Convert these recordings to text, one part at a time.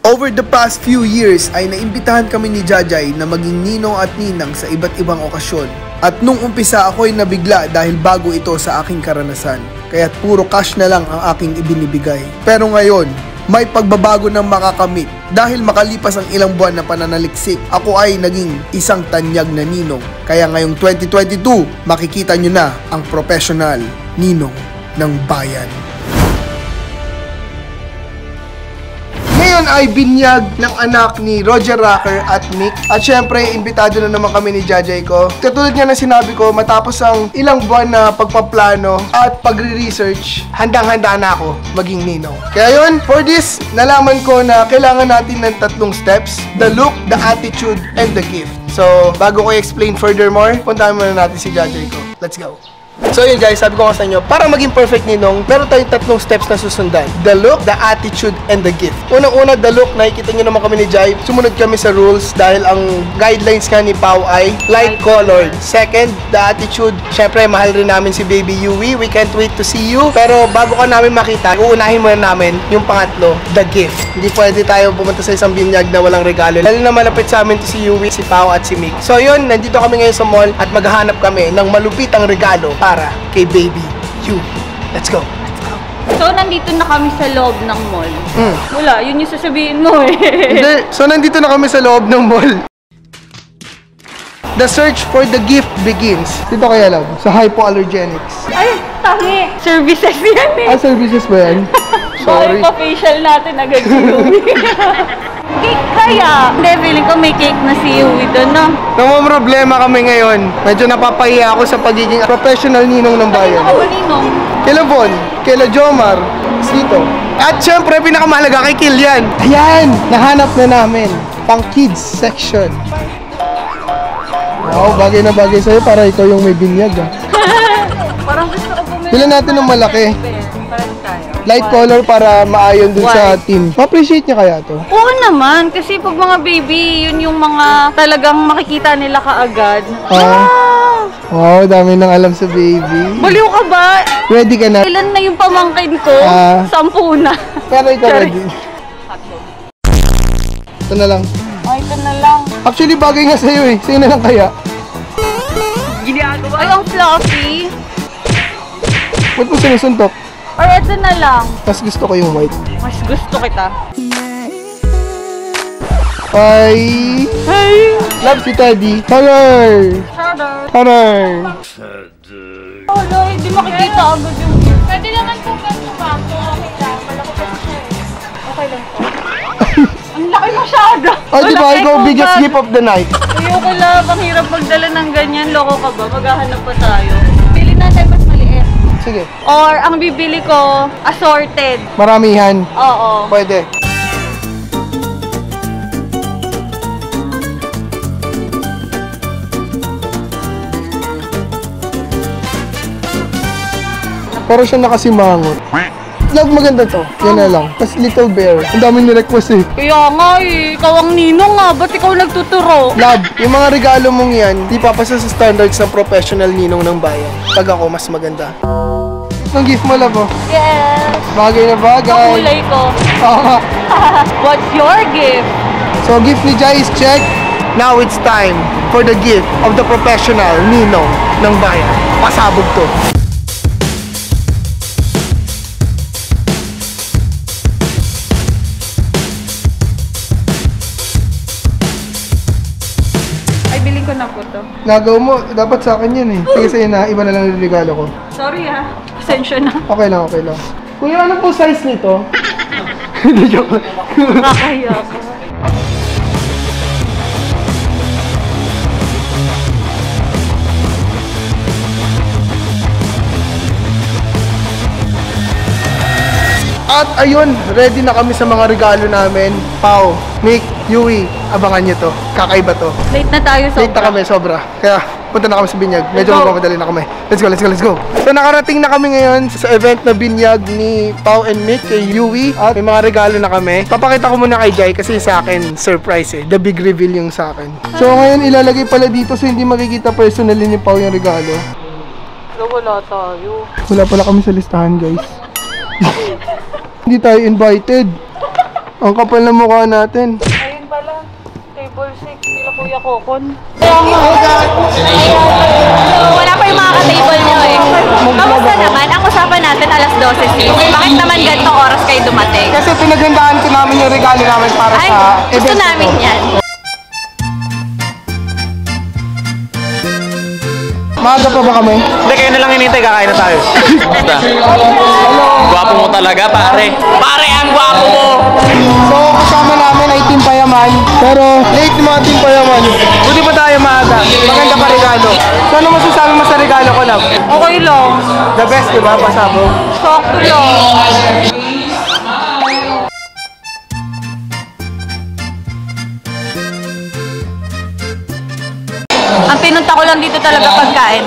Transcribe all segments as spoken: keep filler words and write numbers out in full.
Over the past few years ay naimbitahan kami ni Jajay na maging ninong at ninang sa iba't ibang okasyon. At nung umpisa ako'y nabigla dahil bago ito sa aking karanasan. Kaya't puro cash na lang ang aking ibinibigay. Pero ngayon, may pagbabago ng makakamit. Dahil makalipas ang ilang buwan na pananaliksik, ako ay naging isang tanyag na ninong. Kaya ngayong twenty twenty-two, makikita nyo na ang professional ninong ng bayan. Ngayon ay binyag ng anak ni Roger Rocker at Mick. At syempre, imbitado na naman kami ni Jajay ko. Katulad nga na sinabi ko, matapos ang ilang buwan na pagpaplano at pagre-research, handang-handa na ako maging ninong. Kaya yun, for this, nalaman ko na kailangan natin ng tatlong steps: the look, the attitude, and the gift. So, bago ko i-explain furthermore, puntahan muna natin si Jajay ko. Let's go! So yun guys, sabi ko nga sa inyo, para maging perfect ninong, meron tayong tatlong steps na susundan: the look, the attitude, and the gift. Unang-una, the look. Nakikita nyo naman kami ni Jai. Sumunod kami sa rules dahil ang guidelines nga ni Pao ay light colored. Second, the attitude. Syempre, mahal rin namin si Baby Yui. We can't wait to see you. Pero bago ka namin makita, uunahin muna namin yung pangatlo, the gift. Hindi pwede tayo pumunta sa isang binyag na walang regalo. Lalo na malapit sa amin to si Yui, si Pao at si Mick. So yun, nandito kami ngayon sa mall at maghahanap kami ng malupitang regalo para kay Baby Yui. Let's go! So, nandito na kami sa loob ng mall. Mm. Wala, yun yung sasabihin mo eh. Hindi. So, nandito na kami sa loob ng mall. The search for the gift begins. Dito kaya lang, sa hypoallergenics. Ay, tangi. Services yan eh. Ah, services ba yan? Sorry. Bakit pa-facial natin agad si Yui? Cake kaya? Hindi, feeling ko may cake na si Yui doon, no? Namumroblema kami ngayon. Medyo napapahiya ako sa pagiging professional ninong ng bayan. Ano ba ninong? Kila Von, kila Jomar, Sito. At syempre, pinakamahalaga kay Kilian. Ayan! Nahanap na namin. Pang kids section. Wow, bagay na bagay sa'yo para ikaw yung may binyag, ah. Parang gusto ko bumili. Bilan natin ng malaki. Light color para maayon dun sa team. Ma-appreciate niya kaya to? Oo naman, kasi pag mga baby, yun yung mga talagang makikita nila kaagad. Ah. Wow, dami nang alam sa baby. Baliw ka ba? Ready ka na? Ilan na yung pamangkin ko? Ah. Sampu na. Pero ikaw ready? Ito na lang. Ay, ito na lang. Actually, bagay nga sa'yo eh. Sa'yo na lang kaya. Ginagawa. Ay, ang fluffy. Ba't mo sinusuntok? Or ito na lang. Mas gusto ko yung white. Mas gusto kita. Hi! Hey! Love si Teddy. Color! Shudder. Color! Oh, no, hindi makikita agad yung gift. Pwede naman po ganito ba? Okay lang. Malaki kasi siya eh. Okay lang po. Ang laki masyado. Oh, di ba? Ikaw biggest gift of the night. Ayoko lang. Ang hirap magdala ng ganyan. Loko ka ba? Maghahanap pa tayo. Pili natin mas maliit. Sige. Or ang bibili ko, assorted. Maramihan. Oo. Pwede. Para siya nakasimangot. Love, maganda to. Yan na lang. Tapos Little Bear. Ang dami ni-request eh. Kaya nga eh. Ikaw ang ninong nga. Ba't ikaw nagtuturo? Love, yung mga regalo mong yan, di papasa sa standards ng professional ninong ng bayan. Pag ako, mas maganda. Itong gift mo, love, oh. Yes. Bagay na bagay. Kulay ko. Oo. What's your gift? So, gift ni Jai is check. Now it's time for the gift of the professional ninong ng bayan. Pasabog to. Ko na po to. Nagaw mo, dapat sa akin yan eh. Sige sa'yo na, iba na lang yung regalo ko. Sorry ha. Pasensya na. Okay lang, okay lang. Kuya, ano po size nito? Hindi, joke lang. Nakakahiya ka. At ayun, ready na kami sa mga regalo namin. Pao, Mick, Yui, abangan nyo to. Kakaiba to. Late na tayo sobra. Late na kami, sobra. Kaya punta na kami sa binyag. Medyo magpapadali na kami. Let's go, let's go, let's go. So nakarating na kami ngayon sa event na binyag ni Pao and Mick kay Yui. At may mga regalo na kami. Papakita ko muna kay Jai kasi sa akin, surprise eh. The big reveal yung sa akin. So ngayon ilalagay pala dito so hindi makikita personally ni Pao yung regalo. Wala tayo. Wala pala kami sa listahan, guys. Hindi tayo invited. Ang kapal na mukha natin. Ayun pala. Table six. Sila Kuya Kokon. Wala pa yung mga ka-table nyo eh. Kamusta naman? Ang usapan natin alas dose sis. Bakit naman ganitong oras kayo dumating? Kasi pinagandaan ko namin yung regalo namin para Ay, sa gusto event na namin to. yan. Maaga pa ba kami? Hindi, kayo na lang hinintay, kakain na tayo. Basta. Gwapo mo talaga, pare. Pare, ang gwapo mo! So, kasama namin ay Team Payaman. Pero, late yung mga Team Payaman. Buti pa tayo maaga. Maganda pa regalo. So, ano masasabi mo sa regalo ko, love? Okay lang. The best, di ba? Pasabog. Sakto lang. Ang pinunta ko lang dito talaga pagkain.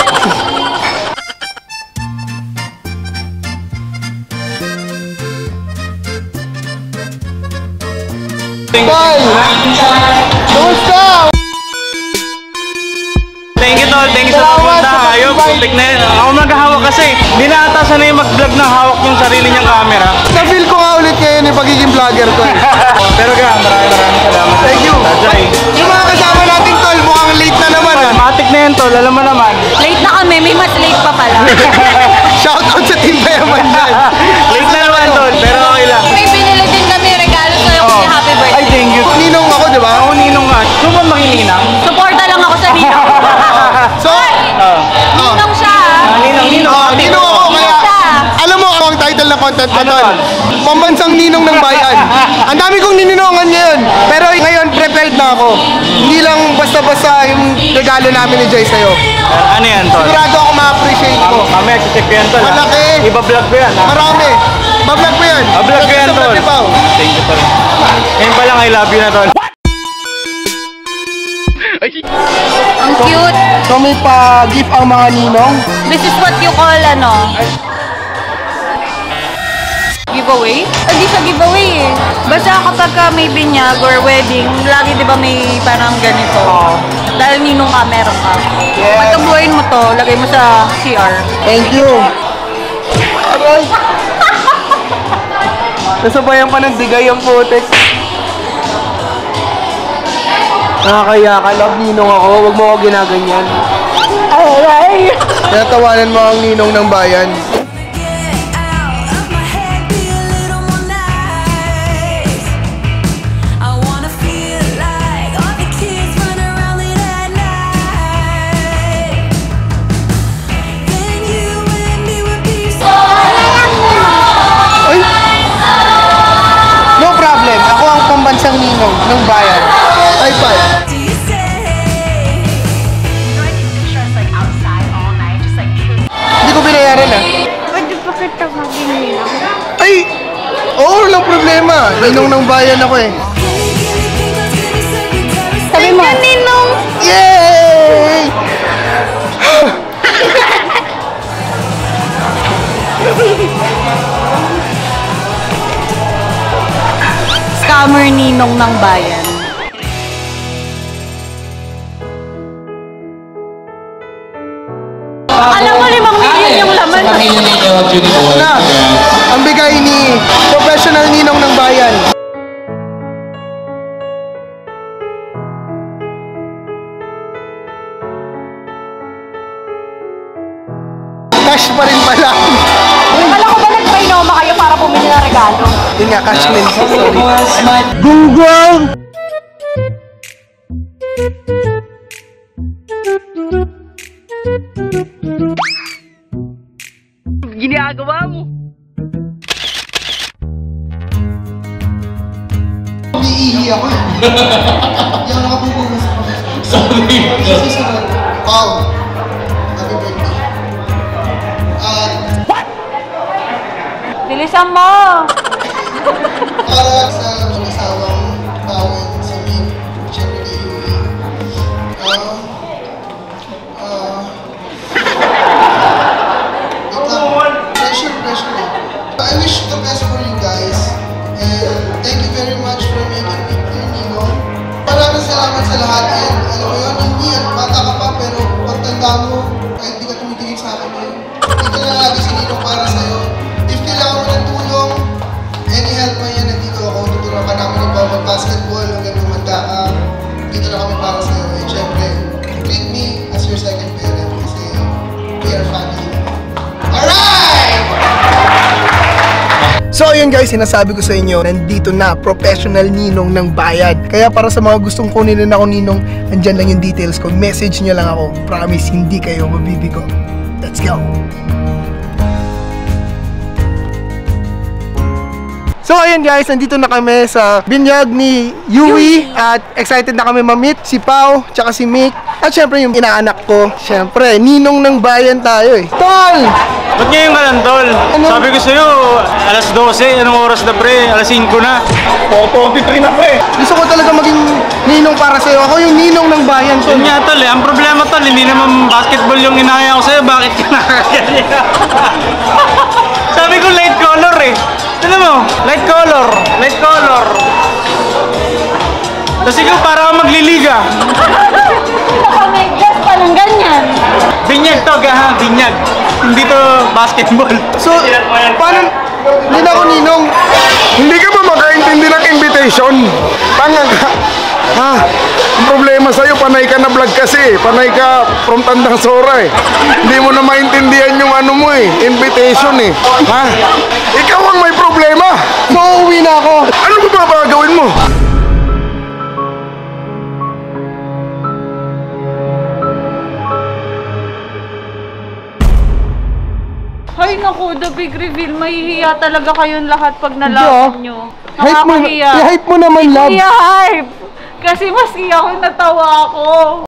Tol! Kumusta? Thank you, tol. Thank you sa pagpunta. Ayun, putik na yun. Ako maghahawak kasi. Hindi na ata sanay mag-vlog na hawak yung sarili niyang camera. Na-feel ko nga ulit ngayon yung pagiging vlogger ko. eh. Pero ga, maraming maraming salamat. Thank you. Jai. Yung mga kasama natin, Tol, mukhang late na naman. ah. Matik na yan, tol. Alam mo naman. Late na kami. May mas late pa pala. Shoutout sa Team Payaman dyan. Late na naman, tol. Pero okay lang. May binili din kami regalo sa'yo Oh. kuya. Happy Ay, birthday. thank you. Ninong ako, di ba? Ako ninong nga. Gusto mo makininang? Suporta lang ako sa Nino. So, Oo. Ninong siya ah. Ah, ninong, ninong. oh, Ninong ako, kaya... Siya. Alam mo, ang title ng content ko, Ano Tol. ba? Pambansang ninong ng bayan. Ang dami kong nininongan ngayon. Pero ngayon, prepared na ako. Hindi lang basta-basta yung regalo namin ni Jay sa'yo. Ano yan, tol? Sigurado ako ma-appreciate ko. Mamaya, check ko yan, tol. ha? Malaki. Iba-vlog ko yan, ha? Marami. Bablog ko yan. Bablog ko yan, Sa tol. Platipaw. Thank you, tol. Ngayon pa lang, I love you na, tol. Ang cute. So may pa-gift ang mga ninong. This is what you call ano? Giveaway? Hindi siya giveaway eh. Basta kapag ka may binyag or wedding, lagi di ba may parang ganito. Dahil ninong ka, meron ka. Yes. Pagkabuhayin mo to, lagay mo sa C R. Thank you. Aray. Nasabayan pa ng digay ang putik. Nakakaya ka, love ninong ako. Huwag mo ako ginaganyan. Aray! Tinatawanan mo ang ninong ng bayan. Ay! No problem. Ako ang pambansang ninong ng bayan. High five. Hindi ko binayaran ah. Pwede pa kita mag-inilang. Ay! Oo, walang problema. Ninong ng bayan ako eh. Sabi mo. Ninong. Yay! Scammer ninong ng bayan. Alam mo, limang million yung laman. Na, ang bigay ni professional ninong ng bayan. Cash pa rin pala. Alam ko ba nagpainoma kayo para bumili ng regalo? Yun nga, cash min. Sorry. Google! Ginagawa mo. Umiihi ako eh. Hindi ako nakapupunas ako. Sorry. Susunod. Wow. Happy birthday. At Bilisan mo! para sa mag-asawang bawin sa Mick, syempre kay Yui. Ah, ah, wait lang. Pressure, pressure eh. I wish the best for you guys. And thank you very much for making me your ninong. Maraming salamat sa lahat. And alam mo yun, Yui, at bata ka pa, pero pagtanda mo, kahit di ka tumitingin sa akin ngayon, dito na lagi si ninong para sa'yo. If kailangan mo ng tulong, any help man yan, nandito ako. mag-basketball hanggang tumanda ka. Dito na kami para sa'yo. And syempre, treat me as your second parent kasi we are family. Alright! So ayun guys, sinasabi ko sa inyo, nandito na, professional ninong ng bayad. Kaya para sa mga gustong kunin na ako ninong, andyan lang yung details ko. Message nyo lang ako. Promise, hindi kayo mabibigo. Let's go! So ayun guys, nandito na kami sa binyag ni Yui at excited na kami ma-meet si Pao, tsaka si Mick at syempre yung inaanak ko. Syempre, ninong ng bayan tayo eh. Tol! Ba't ngayon ka lang, tol? Ano? Sabi ko sa'yo, alas dose, anong oras na pre? alas singko na. four twenty-three na pre. Gusto ko talaga maging ninong para sa'yo. Ako yung ninong ng bayan, tol. Yun nga, tol eh. Ang problema, tol, hindi naman basketball yung inaya ko sa'yo. Bakit ka nakaganyan? Sabi ko light color eh. Alam mo, light color, light color. Tapos ikaw para kang magliliga. Baka may gas pa ng ganyan. Binyag to, gaha, binyag. Hindi to basketball. So, paano? Hindi na ako ninong. Hindi ka ba makaintindi ng invitation? Tanga ka. Ha? Ang problema sa'yo, panay ka na vlog kasi. Panay ka from Tandang Sora eh. Hindi mo na maintindihan yung ano mo eh. Invitation eh. Ha? Ikaw ang may problema. So, uuwi na ako. Ano ba ba gawin mo? Ay naku, the big reveal. Mahihiya talaga kayong lahat pag Hindi, nalaman ah. nyo. Hype mo, Nakakahiya. i-hype mo naman, love. Hindi hype. Kasi mas iyak ko natawa ako.